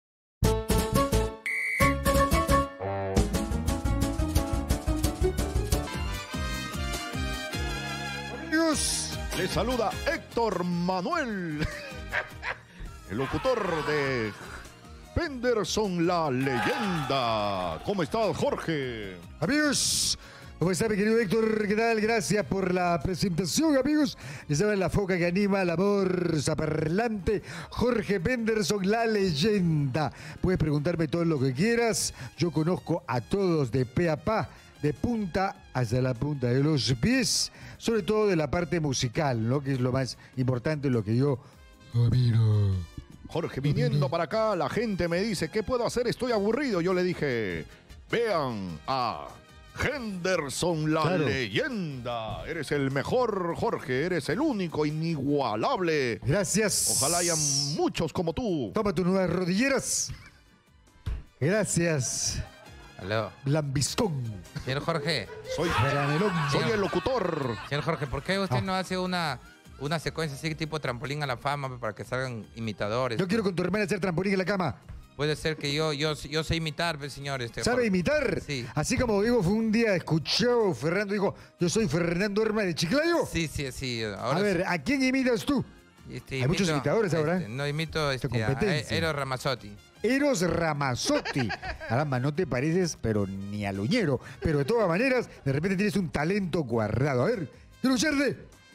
Amigos, les saluda Héctor Manuel, el locutor de Penderson la leyenda. ¿Cómo estás, Jorge? Amigos, ¿cómo está mi querido Héctor? ¿Qué tal? Gracias por la presentación, amigos. Ya saben, la foca que anima, la morsa parlante, Jorge Penderson la leyenda. Puedes preguntarme todo lo que quieras. Yo conozco a todos de pe a pa, de punta hasta la punta de los pies, sobre todo de la parte musical, ¿no? Que es lo más importante, lo que yo admiro. Jorge, viniendo para acá, la gente me dice, ¿qué puedo hacer? Estoy aburrido. Yo le dije, vean a Henderson la leyenda. Eres el mejor, Jorge. Eres el único, inigualable. Gracias. Ojalá hayan muchos como tú. Toma tus nuevas rodilleras. Gracias. Aló. Lambiscón. Señor Jorge. Soy el locutor. Señor Jorge, ¿por qué usted no hace una secuencia así tipo trampolín a la fama para que salgan imitadores? Yo quiero con tu hermana hacer trampolín en la cama. Puede ser que yo sé imitar, pues, señor. ¿Sabe Jorge. imitar? Sí. Así como digo, fue un día, escuchó Fernando, dijo, yo soy Fernando Herma de Chiclayo. Sí. Ahora a ver, ¿a quién imitas tú? Hay muchos imitadores ahora. No imito a Eros Ramazzotti. Eros Ramazzotti. Caramba, no te pareces, pero ni al uñero. Pero de todas maneras, de repente tienes un talento guardado. A ver, quiero escucharte.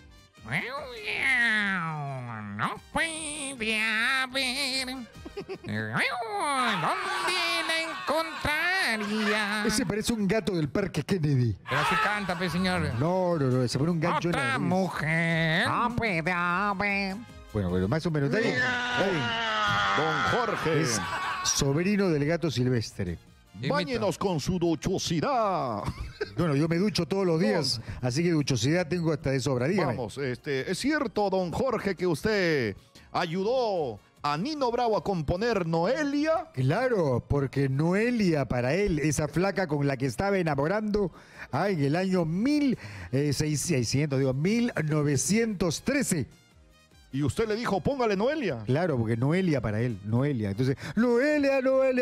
No puede haber. ¿Dónde la encontraría? Ese parece un gato del Parque Kennedy. Pero así canta, pues, señor. No, se pone un gancho en la Otra nariz. mujer. No puede haber. Bueno, más o menos. Está bien. Don Jorge. Es sobrino del gato silvestre. Báñenos con su duchosidad. Bueno, yo me ducho todos los días, así que duchosidad tengo hasta de sobra. Dígame. Vamos, ¿es cierto, don Jorge, que usted ayudó a Nino Bravo a componer Noelia? Claro, porque Noelia para él, esa flaca con la que estaba enamorando, en el año 1913. Y usted le dijo, póngale Noelia. Claro, porque Noelia para él, Noelia. Entonces, Noelia.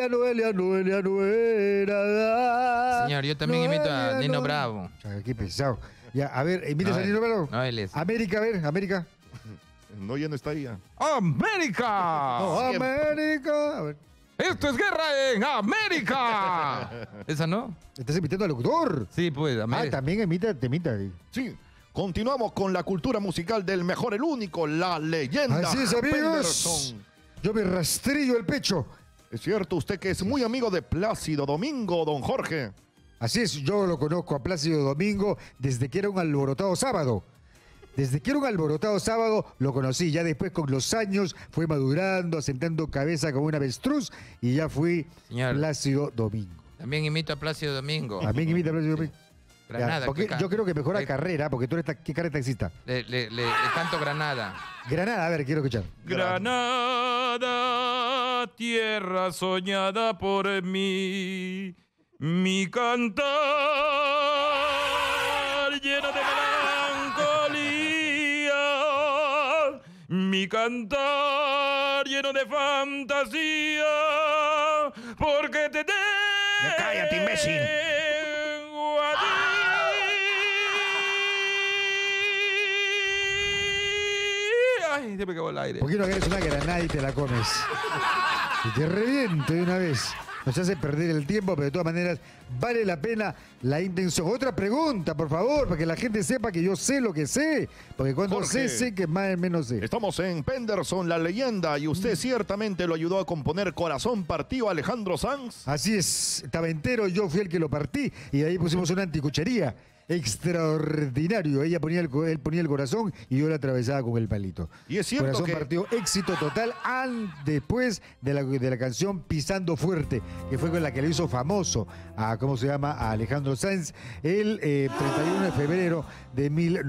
Señor, yo también imito a Nino Bravo. Qué pesado. Ya, a ver, ¿imitas a Nino Bravo? No, él es. América, a ver, América. No, ya no está ahí. ¡América! No, América. A ver. ¡Esto es guerra en América! ¿Esa no? ¿Estás imitando al locutor? Sí, pues, América. También te imita. Sí. Continuamos con la cultura musical del mejor, el único, la leyenda. Así es, amigos. Penderson. Yo me rastrillo el pecho. Es cierto, usted que es muy amigo de Plácido Domingo, don Jorge. Así es, yo lo conozco a Plácido Domingo desde que era un alborotado sábado. Desde que era un alborotado sábado lo conocí. Ya después con los años fue madurando, asentando cabeza como un avestruz y ya fui Plácido Domingo. También imito a Plácido Domingo. También imita a Plácido Domingo. Granada. Yo creo que mejora carrera, porque tú eres ¿qué carrera taxista? Le canto Granada. Granada, a ver, quiero escuchar. Granada, tierra soñada por mí, mi cantar lleno de melancolía, mi cantar lleno de fantasía, porque te tengo. ¡Cállate, imbécil! Ay, se me acabó el aire. ¿Por qué no agarras una granada y te la comes? Y te reviento de una vez. Nos hace perder el tiempo, pero de todas maneras vale la pena la intención. Otra pregunta, por favor, para que la gente sepa que yo sé lo que sé. Porque cuando Jorge, sé que más o menos sé. Estamos en Penderson, la leyenda, y usted ciertamente lo ayudó a componer Corazón Partido, Alejandro Sanz. Así es, estaba entero, yo fui el que lo partí y de ahí pusimos una anticuchería. Extraordinario. Él ponía el corazón y yo la atravesaba con el palito. Y es cierto Corazón que partió éxito total después de la canción Pisando Fuerte, que fue con la que le hizo famoso a Alejandro Sanz el 31 de febrero de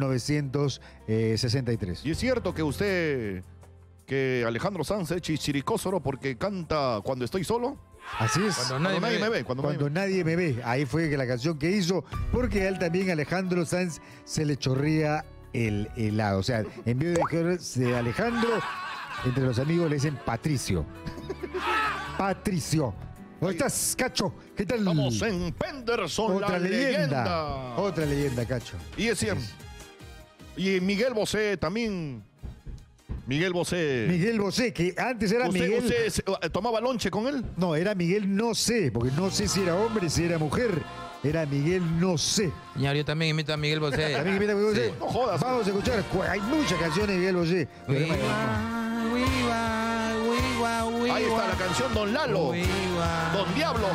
1963. Y es cierto que Alejandro Sanz es chichiricósoro porque canta Cuando estoy solo. Así es. Cuando nadie me ve. Cuando nadie me ve. Ahí fue que la canción que hizo, porque a él también, Alejandro Sanz, se le chorría el helado. O sea, en vez de Alejandro, entre los amigos le dicen Patricio. Patricio. ¿Cómo estás, Cacho? ¿Qué tal? Estamos en Penderson, Otra la leyenda. Otra leyenda, Cacho. Y es cierto. Y Miguel Bosé también. Miguel Bosé, que antes era Miguel. ¿Usted tomaba lonche con él? No, era Miguel no sé, porque no sé si era hombre, si era mujer. Era Miguel no sé. Señor, yo también imito a Miguel Bosé. ¿También imita a Miguel Bosé? Sí. No jodas. Vamos a escuchar. Hay muchas canciones de Miguel Bosé. Ahí está la canción Don Lalo. Don Diablo.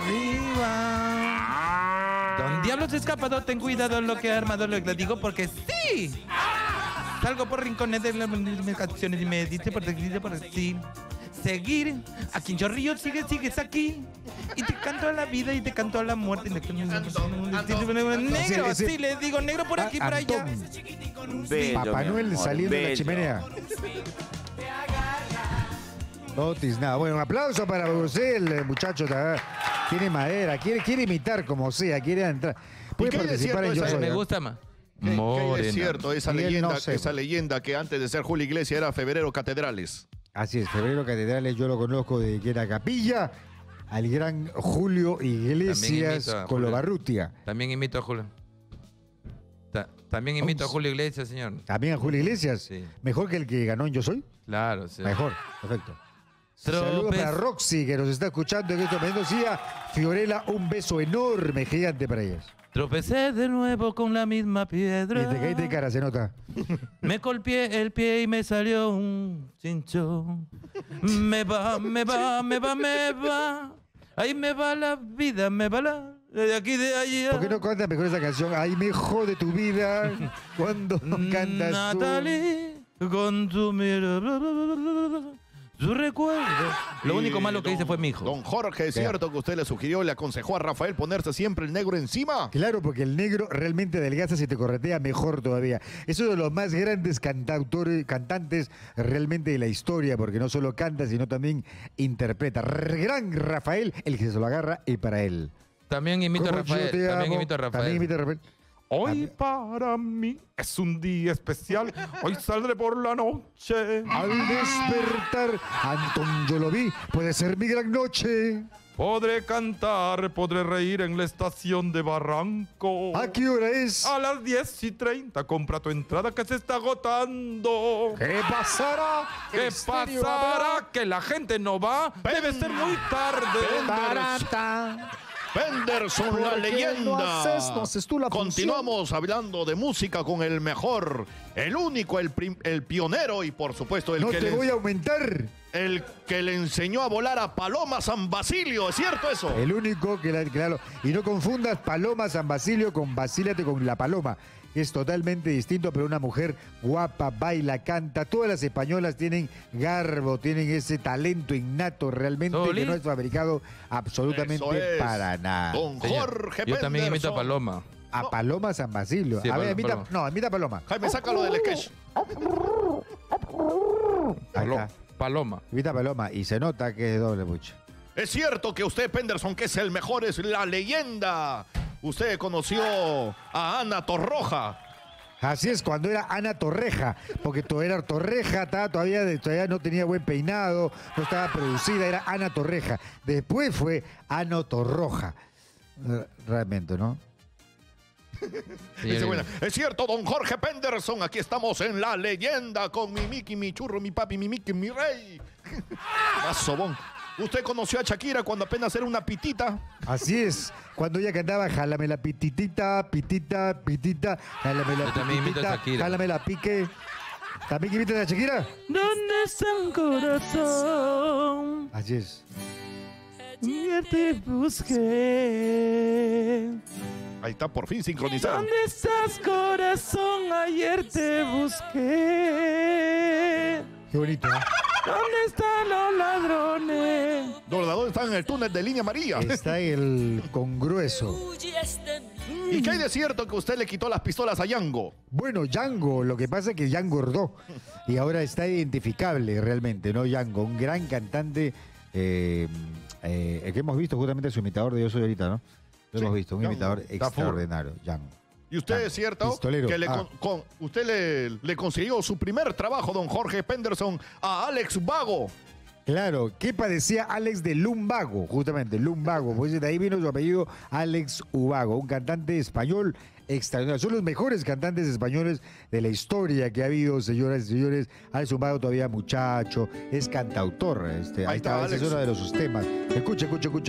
Don Diablo se ha escapado, ten cuidado lo que ha armado, le digo porque sí. Salgo por rincones de mis canciones y me dice por sí. Seguir, aquí en Chorrillos sigues aquí. Y te canto a la vida y te canto a la muerte. Negro, sí, le digo negro por aquí, por allá. Papá Noel saliendo de la chimenea. Otis, nada. Bueno, un aplauso para usted, el muchacho. Tiene madera, quiere imitar como sea, quiere entrar. Puede participar en Yo Soy. Me gusta más. ¿Qué es cierto esa leyenda que antes de ser Julio Iglesias era Febrero Catedrales? Así es, Febrero Catedrales yo lo conozco de que era capilla al gran Julio Iglesias Colobarrutia. También imito a Julio. También imito a Julio Iglesias, señor. ¿También a Julio Iglesias? Sí. ¿Mejor que el que ganó en Yo Soy? Claro, sí. Mejor, perfecto. Saludos para Roxy, que nos está escuchando en estos momentos. Y a Fiorella, un beso enorme, gigante para ellas. Tropecé de nuevo con la misma piedra. Y te caíste de cara, se nota. Me golpeé el pie y me salió un chinchón. Me va. Ahí me va la vida, me va la... De aquí, de allá. ¿Por qué no cantas mejor esa canción? Ahí me jode tu vida cuando cantas Natalie, con tu mirada, su recuerdo. Lo único malo que hice fue mi hijo. Don Jorge, ¿es cierto que usted le sugirió, le aconsejó a Rafael ponerse siempre el negro encima? Claro, porque el negro realmente adelgaza si te corretea mejor todavía. Es uno de los más grandes cantantes realmente de la historia, porque no solo canta, sino también interpreta. Gran Rafael, el que se lo agarra y para él. También imito a Rafael. También imito a Rafael. Hoy para mí es un día especial. Hoy saldré por la noche. Al despertar, Antón, yo lo vi. Puede ser mi gran noche. Podré cantar, podré reír en la estación de Barranco. ¿A qué hora es? A las 10:30. Compra tu entrada que se está agotando. ¿Qué pasará? ¿Qué pasará? Que la gente no va. Debe ser muy tarde. Penderson, la leyenda. No haces tú la Continuamos hablando de música con el mejor, el único, el pionero y por supuesto el no que te voy a aumentar. El que le enseñó a volar a Paloma San Basilio, ¿es cierto eso? El único que, claro, y no confundas Paloma San Basilio con Basíliate con la Paloma. Es totalmente distinto, pero una mujer guapa, baila, canta. Todas las españolas tienen garbo, tienen ese talento innato realmente que no es fabricado absolutamente para nada. Don Jorge Yo también imito a Paloma. A Paloma San Basilio. Sí, a ver, Paloma. imita a Paloma. Jaime, sácalo del sketch. Ahí está. Paloma. Imita a Paloma y se nota que es doble buche. Es cierto que usted, Penderson, que es el mejor, es la leyenda. Usted conoció a Ana Torroja. Así es, cuando era Ana Torreja, porque todavía era Torreja, todavía no tenía buen peinado, no estaba producida, era Ana Torreja. Después fue Ana Torroja. Realmente, ¿no? Sí, es cierto, don Jorge Penderson, aquí estamos en La Leyenda con mi Mickey, mi churro, mi papi, mi Mickey, mi rey. Más sobón. ¿Usted conoció a Shakira cuando apenas era una pitita? Así es, cuando ella cantaba jálame la pititita, pitita, pitita, jálame la pititita, jálame la pique. ¿También imitas a Shakira? ¿Dónde está un corazón? Así es. Ayer te busqué. Ahí está, por fin sincronizado. ¿Dónde estás, corazón? Ayer te busqué. Qué bonito, ¿eh? ¿Dónde están los ladrones? Los ladrones están en el túnel de Línea Amarilla. Está el congrueso. ¿Y qué hay de cierto que usted le quitó las pistolas a Yango? Bueno, Yango, lo que pasa es que ya engordó y ahora está identificable realmente, ¿no? Yango, un gran cantante que hemos visto justamente su imitador de Yo Soy ahorita, ¿no? Lo hemos visto, un imitador extraordinario, Yango. ¿Y usted es cierto pistolero. Que usted le consiguió su primer trabajo, don Jorge Penderson, a Alex Vago? Claro, ¿qué padecía Alex de Lumbago? Justamente, Lumbago, pues de ahí vino su apellido Alex Ubago, un cantante español extraordinario. Son los mejores cantantes españoles de la historia que ha habido, señoras y señores. Alex Ubago todavía muchacho, es cantautor. Ahí está, ese es uno de sus temas. Escucha.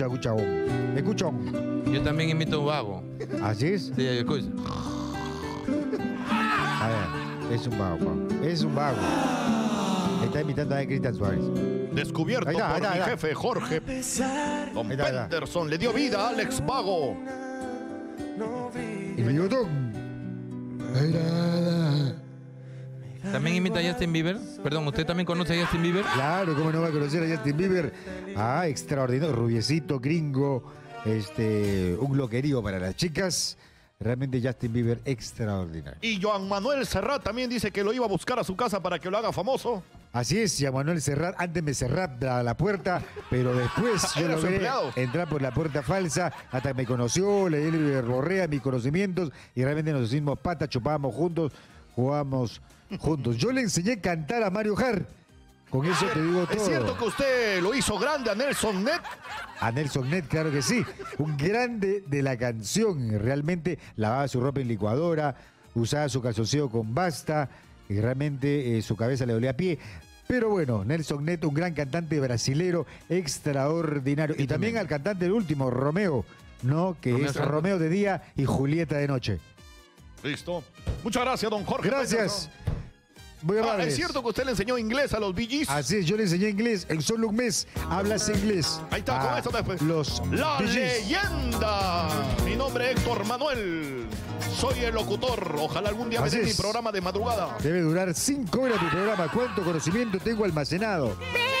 Yo también imito a Ubago. ¿Así es? Sí, escucha. A ver, es un vago. Es un vago. Está imitando a Cristian Suárez. Descubierto por mi jefe Jorge. Don Penderson le dio vida a Alex Vago. El bigotón. ¿También imita a Justin Bieber? Perdón, ¿usted también conoce a Justin Bieber? Claro, ¿cómo no va a conocer a Justin Bieber? Ah, extraordinario, rubiecito, gringo, un loquerío para las chicas. Realmente Justin Bieber extraordinario. Y Joan Manuel Serrat también dice que lo iba a buscar a su casa para que lo haga famoso. Así es, y a Manuel Serrat, antes me cerraba la puerta, pero después yo Era lo su vi empleado. entrar por la puerta falsa, hasta que me conoció, le di borrea mis conocimientos, y realmente nos hicimos patas, chupábamos juntos, jugábamos juntos. Yo le enseñé a cantar a Mario Jar. Con eso te digo todo. ¿Es cierto que usted lo hizo grande a Nelson Net? A Nelson Net, claro que sí. Un grande de la canción. Realmente lavaba su ropa en licuadora, usaba su calzoncillo con basta, y realmente su cabeza le dolía a pie. Pero bueno, Nelson Net, un gran cantante brasilero extraordinario. Y también al cantante del último, Romeo, ¿no? Que Romeo es Santos. Romeo de día y Julieta de noche. Listo. Muchas gracias, don Jorge. Gracias. Muy amables. ¿Es cierto que usted le enseñó inglés a los Bee Gees? Así es, yo le enseñé inglés. En solo un mes hablas inglés. Ahí está, con a eso después. Los La Bee Gees. leyenda. Mi nombre es Héctor Manuel. Soy el locutor. Ojalá algún día me Así den mi es. programa de madrugada. Debe durar 5 horas mi programa. ¿Cuánto conocimiento tengo almacenado?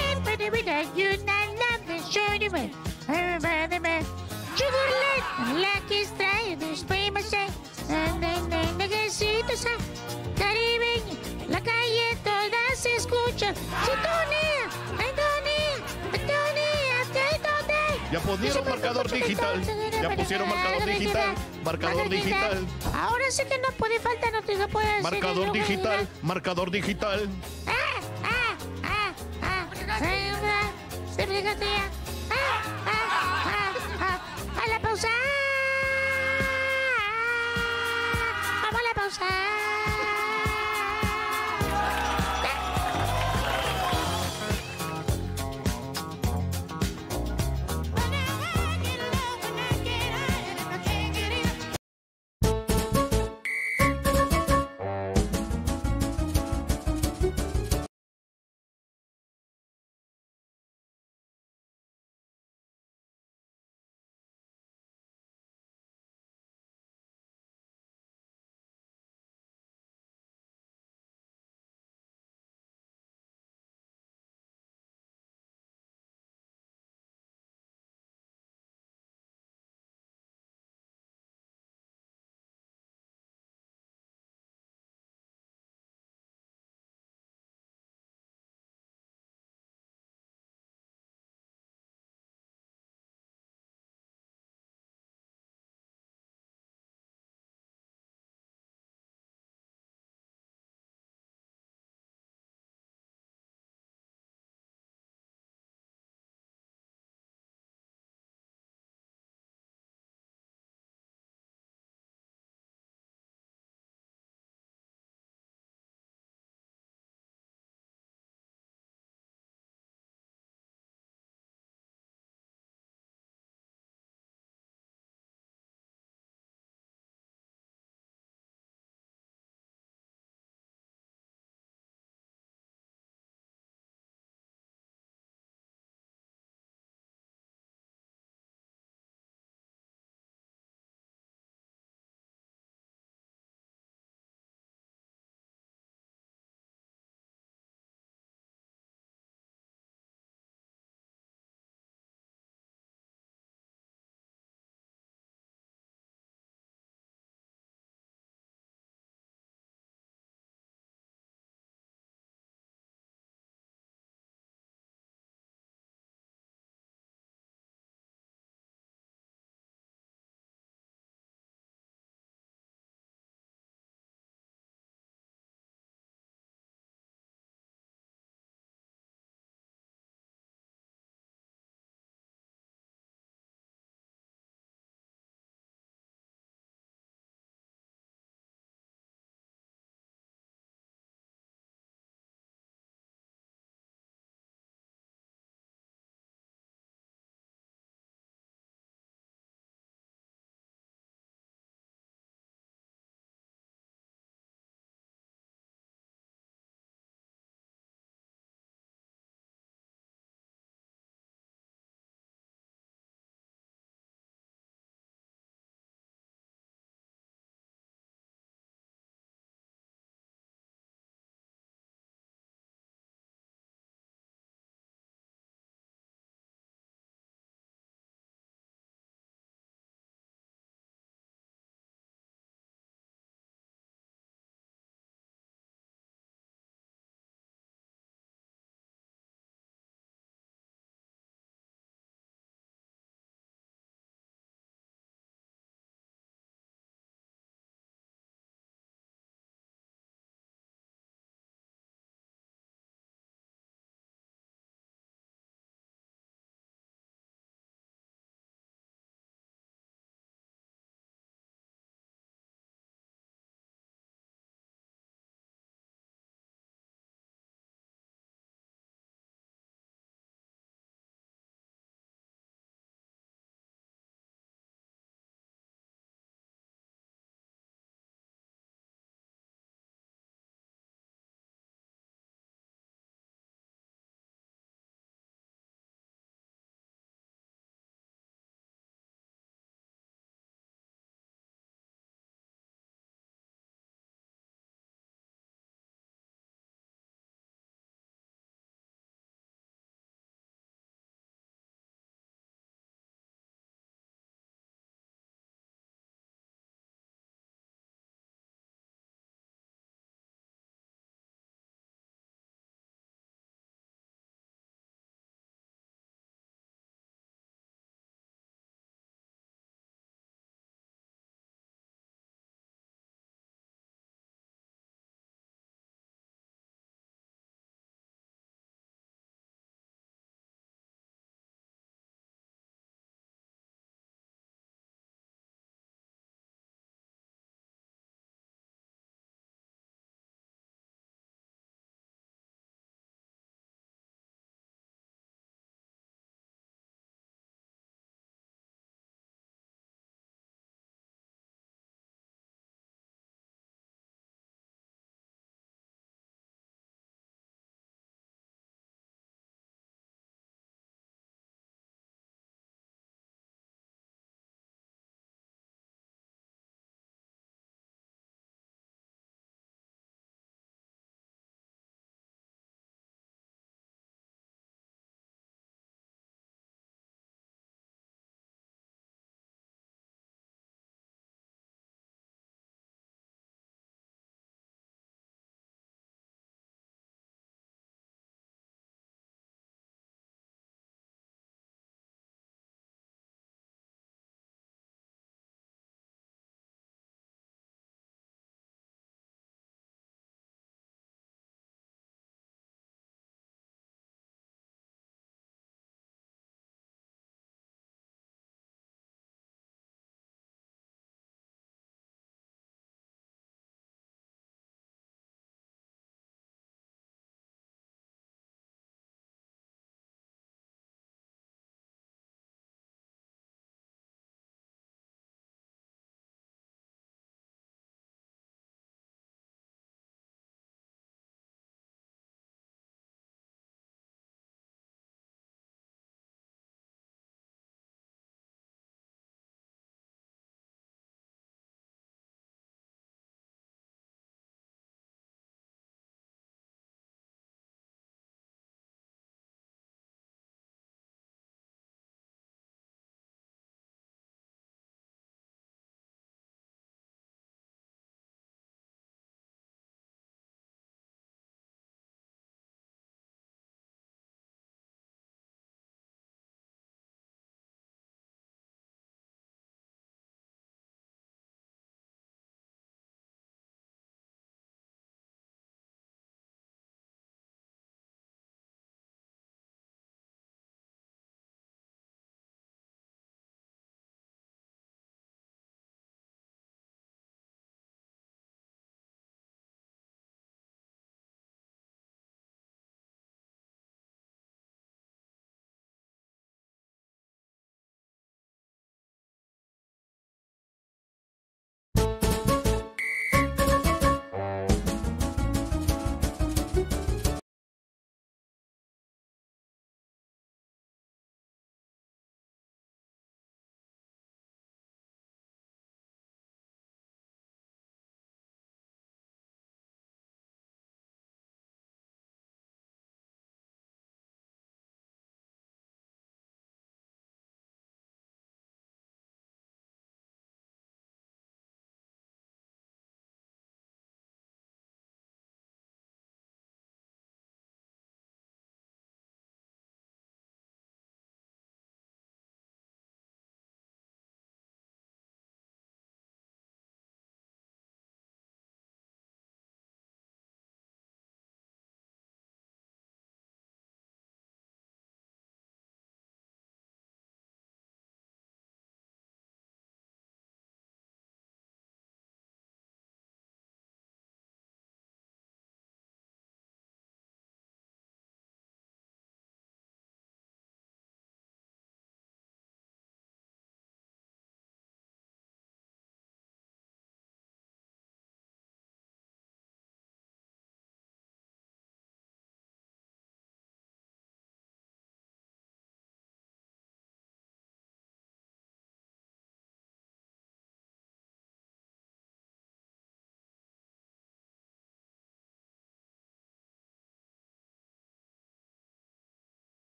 Caribeño, la calle toda se escucha. Ya pusieron marcador digital. Ya pusieron marcador digital. Marcador digital. Ahora sé que no puede faltar, no puede hacer. Marcador digital. Marcador digital. A la pausa. Vamos a la pausa.